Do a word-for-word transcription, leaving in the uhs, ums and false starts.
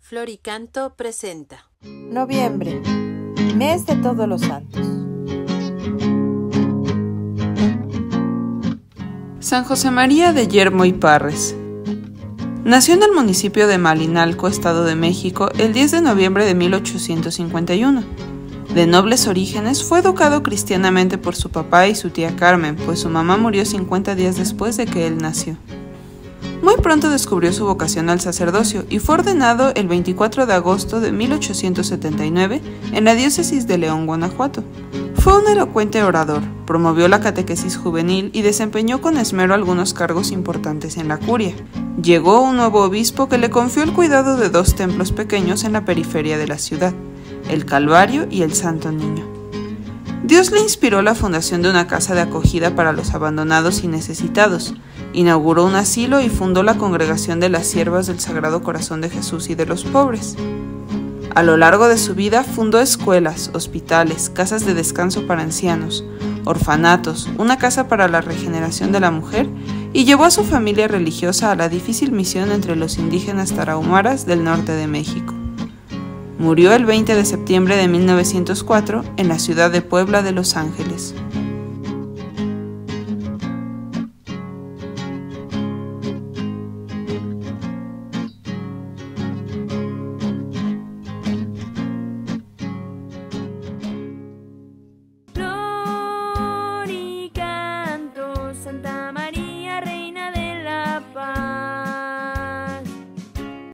Floricanto presenta Noviembre, mes de Todos los Santos. San José María de Yermo y Parres. Nació en el municipio de Malinalco, Estado de México, el diez de noviembre de mil ochocientos cincuenta y uno. De nobles orígenes, fue educado cristianamente por su papá y su tía Carmen, pues su mamá murió cincuenta días después de que él nació. Muy pronto descubrió su vocación al sacerdocio y fue ordenado el veinticuatro de agosto de mil ochocientos setenta y nueve en la diócesis de León, Guanajuato. Fue un elocuente orador, promovió la catequesis juvenil y desempeñó con esmero algunos cargos importantes en la curia. Llegó un nuevo obispo que le confió el cuidado de dos templos pequeños en la periferia de la ciudad, el Calvario y el Santo Niño. Dios le inspiró la fundación de una casa de acogida para los abandonados y necesitados, inauguró un asilo y fundó la Congregación de las Siervas del Sagrado Corazón de Jesús y de los Pobres. A lo largo de su vida fundó escuelas, hospitales, casas de descanso para ancianos, orfanatos, una casa para la regeneración de la mujer y llevó a su familia religiosa a la difícil misión entre los indígenas tarahumaras del norte de México. Murió el veinte de septiembre de mil novecientos cuatro en la ciudad de Puebla de Los Ángeles.